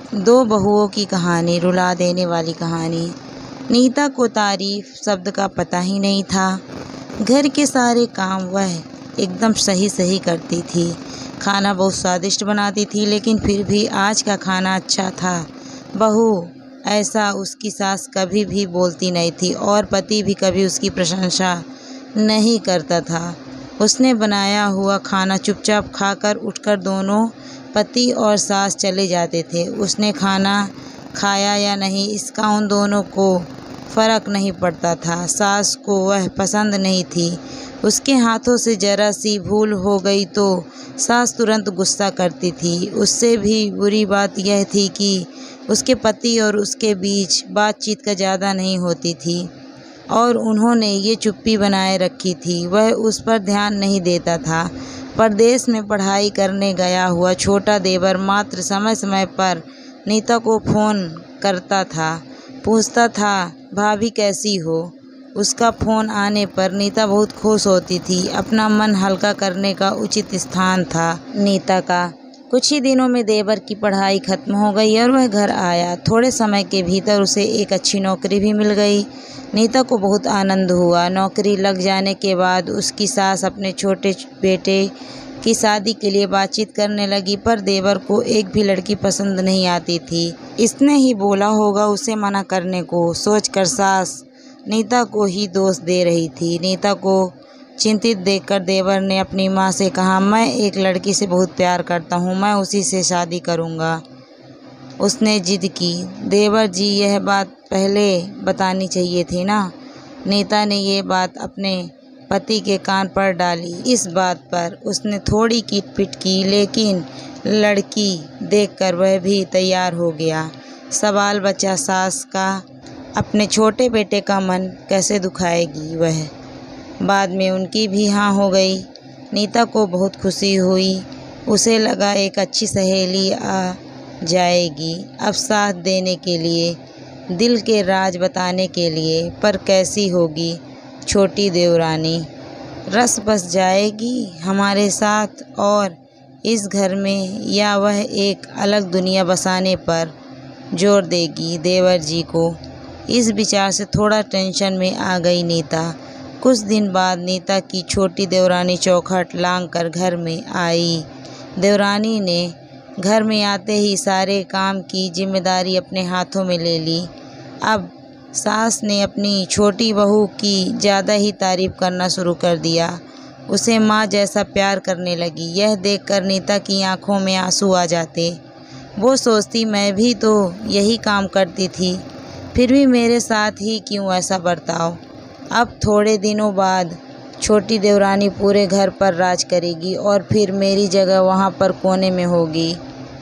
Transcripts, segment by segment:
दो बहुओं की कहानी, रुला देने वाली कहानी। नीता को तारीफ शब्द का पता ही नहीं था। घर के सारे काम वह एकदम सही सही करती थी। खाना बहुत स्वादिष्ट बनाती थी, लेकिन फिर भी आज का खाना अच्छा था। बहू ऐसा उसकी सास कभी भी बोलती नहीं थी और पति भी कभी उसकी प्रशंसा नहीं करता था। उसने बनाया हुआ खाना चुपचाप खाकर उठकर दोनों पति और सास चले जाते थे। उसने खाना खाया या नहीं इसका उन दोनों को फ़र्क नहीं पड़ता था। सास को वह पसंद नहीं थी। उसके हाथों से ज़रा सी भूल हो गई तो सास तुरंत गुस्सा करती थी। उससे भी बुरी बात यह थी कि उसके पति और उसके बीच बातचीत का ज़्यादा नहीं होती थी और उन्होंने ये चुप्पी बनाए रखी थी। वह उस पर ध्यान नहीं देता था। परदेश में पढ़ाई करने गया हुआ छोटा देवर मात्र समय समय पर नीता को फ़ोन करता था, पूछता था भाभी कैसी हो। उसका फ़ोन आने पर नीता बहुत खुश होती थी। अपना मन हल्का करने का उचित स्थान था नीता का। कुछ ही दिनों में देवर की पढ़ाई खत्म हो गई और वह घर आया। थोड़े समय के भीतर उसे एक अच्छी नौकरी भी मिल गई। नीता को बहुत आनंद हुआ। नौकरी लग जाने के बाद उसकी सास अपने छोटे बेटे की शादी के लिए बातचीत करने लगी, पर देवर को एक भी लड़की पसंद नहीं आती थी। इसने ही बोला होगा उसे मना करने को, सोचकर सास नीता को ही दोष दे रही थी। नीता को चिंतित देखकर देवर ने अपनी माँ से कहा, मैं एक लड़की से बहुत प्यार करता हूँ, मैं उसी से शादी करूँगा। उसने जिद की। देवर जी, यह बात पहले बतानी चाहिए थी ना। नीता ने ये बात अपने पति के कान पर डाली। इस बात पर उसने थोड़ी किटपिट की, लेकिन लड़की देखकर वह भी तैयार हो गया। सवाल बचा सास का, अपने छोटे बेटे का मन कैसे दुखाएगी वह। बाद में उनकी भी हाँ हो गई। नीता को बहुत खुशी हुई। उसे लगा एक अच्छी सहेली आ जाएगी अब साथ देने के लिए, दिल के राज बताने के लिए। पर कैसी होगी छोटी देवरानी? रस बस जाएगी हमारे साथ और इस घर में, या वह एक अलग दुनिया बसाने पर जोर देगी देवर जी को? इस विचार से थोड़ा टेंशन में आ गई नीता। कुछ दिन बाद नीता की छोटी देवरानी चौखट लांघ कर घर में आई। देवरानी ने घर में आते ही सारे काम की जिम्मेदारी अपने हाथों में ले ली। अब सास ने अपनी छोटी बहू की ज़्यादा ही तारीफ करना शुरू कर दिया। उसे माँ जैसा प्यार करने लगी। यह देखकर नीता की आंखों में आंसू आ जाते। वो सोचती, मैं भी तो यही काम करती थी, फिर भी मेरे साथ ही क्यों ऐसा बर्ताव। अब थोड़े दिनों बाद छोटी देवरानी पूरे घर पर राज करेगी और फिर मेरी जगह वहाँ पर कोने में होगी।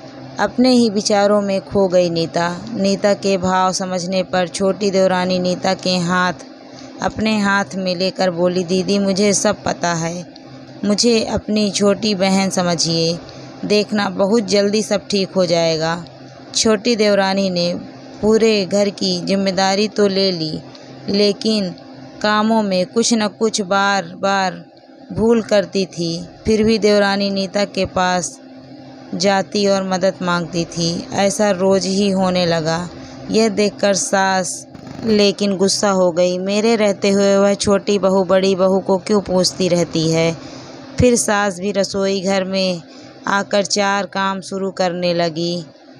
अपने ही विचारों में खो गई नीता। नीता के भाव समझने पर छोटी देवरानी नीता के हाथ अपने हाथ में लेकर बोली, दीदी मुझे सब पता है, मुझे अपनी छोटी बहन समझिए, देखना बहुत जल्दी सब ठीक हो जाएगा। छोटी देवरानी ने पूरे घर की जिम्मेदारी तो ले ली, लेकिन कामों में कुछ न कुछ बार बार भूल करती थी। फिर भी देवरानी नीता के पास जाती और मदद मांगती थी। ऐसा रोज ही होने लगा। यह देखकर सास लेकिन गुस्सा हो गई। मेरे रहते हुए वह छोटी बहू बड़ी बहू को क्यों पूछती रहती है। फिर सास भी रसोई घर में आकर चार काम शुरू करने लगी।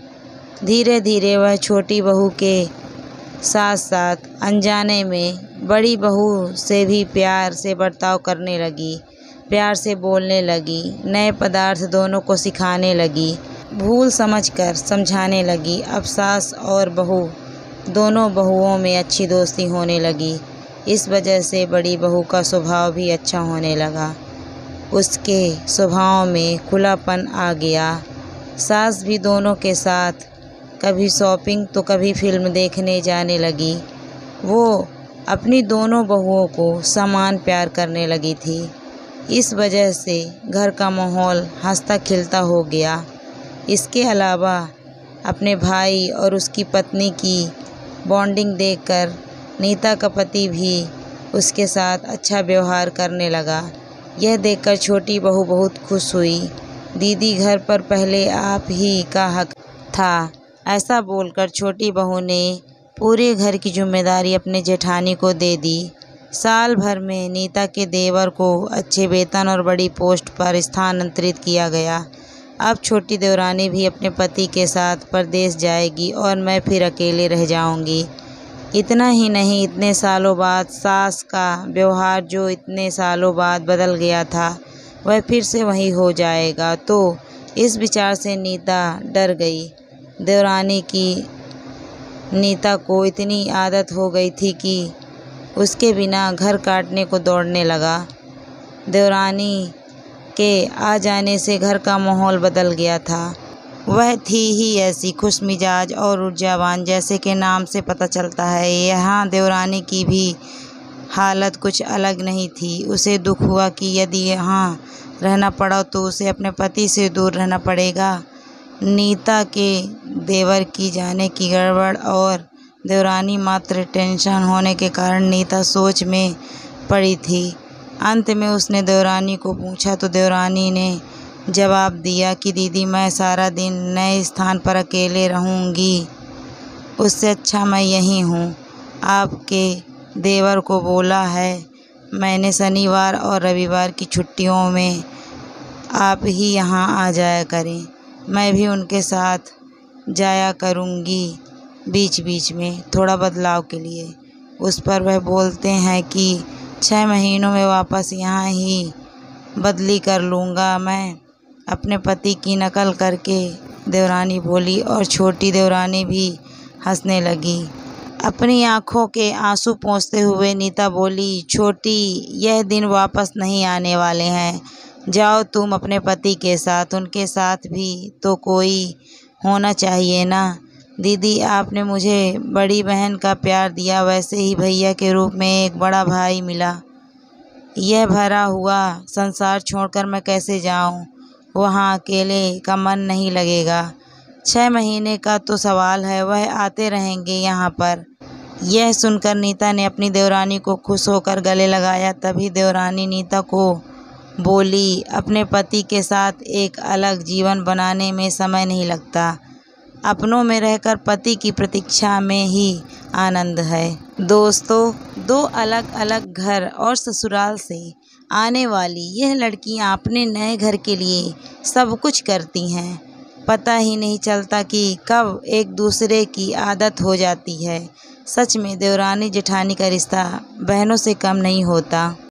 धीरे धीरे वह छोटी बहू के साथ साथ अनजाने में बड़ी बहू से भी प्यार से बर्ताव करने लगी, प्यार से बोलने लगी, नए पदार्थ दोनों को सिखाने लगी, भूल समझकर समझाने लगी। अब सास और बहू दोनों बहुओं में अच्छी दोस्ती होने लगी। इस वजह से बड़ी बहू का स्वभाव भी अच्छा होने लगा। उसके स्वभाव में खुलापन आ गया। सास भी दोनों के साथ कभी शॉपिंग तो कभी फिल्म देखने जाने लगी। वो अपनी दोनों बहुओं को समान प्यार करने लगी थी। इस वजह से घर का माहौल हंसता खिलता हो गया। इसके अलावा अपने भाई और उसकी पत्नी की बॉन्डिंग देखकर नीता का पति भी उसके साथ अच्छा व्यवहार करने लगा। यह देखकर छोटी बहू बहुत खुश हुई। दीदी, घर पर पहले आप ही का हक था, ऐसा बोलकर छोटी बहू ने पूरे घर की जिम्मेदारी अपने जेठानी को दे दी। साल भर में नीता के देवर को अच्छे वेतन और बड़ी पोस्ट पर स्थानांतरित किया गया। अब छोटी देवरानी भी अपने पति के साथ परदेश जाएगी और मैं फिर अकेले रह जाऊंगी। इतना ही नहीं, इतने सालों बाद सास का व्यवहार जो इतने सालों बाद बदल गया था वह फिर से वही हो जाएगा। तो इस विचार से नीता डर गई। देवरानी की नीता को इतनी आदत हो गई थी कि उसके बिना घर काटने को दौड़ने लगा। देवरानी के आ जाने से घर का माहौल बदल गया था। वह थी ही ऐसी खुशमिजाज और ऊर्जावान, जैसे कि नाम से पता चलता है। यहाँ देवरानी की भी हालत कुछ अलग नहीं थी। उसे दुख हुआ कि यदि यहाँ रहना पड़ा तो उसे अपने पति से दूर रहना पड़ेगा। नीता के देवर की जाने की गड़बड़ और देवरानी मात्र टेंशन होने के कारण नीता सोच में पड़ी थी। अंत में उसने देवरानी को पूछा तो देवरानी ने जवाब दिया कि दीदी, मैं सारा दिन नए स्थान पर अकेले रहूँगी, उससे अच्छा मैं यहीं हूँ। आपके देवर को बोला है मैंने शनिवार और रविवार की छुट्टियों में आप ही यहाँ आ जाया करें। मैं भी उनके साथ जाया करूँगी बीच बीच में, थोड़ा बदलाव के लिए। उस पर वह बोलते हैं कि 6 महीनों में वापस यहाँ ही बदली कर लूँगा मैं, अपने पति की नकल करके देवरानी बोली और छोटी देवरानी भी हंसने लगी। अपनी आंखों के आंसू पोंछते हुए नीता बोली, छोटी, यह दिन वापस नहीं आने वाले हैं। जाओ तुम अपने पति के साथ, उनके साथ भी तो कोई होना चाहिए ना। दीदी, आपने मुझे बड़ी बहन का प्यार दिया, वैसे ही भैया के रूप में एक बड़ा भाई मिला। यह भरा हुआ संसार छोड़कर मैं कैसे जाऊं? वहाँ अकेले का मन नहीं लगेगा। 6 महीने का तो सवाल है, वह आते रहेंगे यहाँ पर। यह सुनकर नीता ने अपनी देवरानी को खुश होकर गले लगाया। तभी देवरानी नीता को बोली, अपने पति के साथ एक अलग जीवन बनाने में समय नहीं लगता। अपनों में रहकर पति की प्रतीक्षा में ही आनंद है। दोस्तों, 2 अलग अलग घर और ससुराल से आने वाली यह लड़कियां अपने नए घर के लिए सब कुछ करती हैं। पता ही नहीं चलता कि कब एक दूसरे की आदत हो जाती है। सच में देवरानी जेठानी का रिश्ता बहनों से कम नहीं होता।